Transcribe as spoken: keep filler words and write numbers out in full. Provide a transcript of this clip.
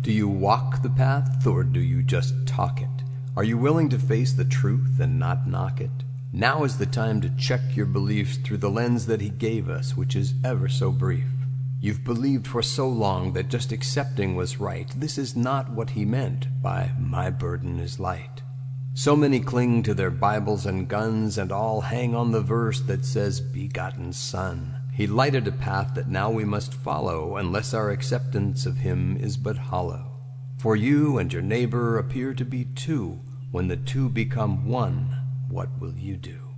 Do you walk the path, or do you just talk it? Are you willing to face the truth and not knock it? Now is the time to check your beliefs through the lens that He gave us, which is ever so brief. You've believed for so long that just accepting was right. This is not what He meant by "my burden is light." So many cling to their Bibles and guns, and all hang on the verse that says "begotten Son." He lighted a path that now we must follow, unless our acceptance of Him is but hollow. For you and your neighbor appear to be two. When the two become one, what will you do?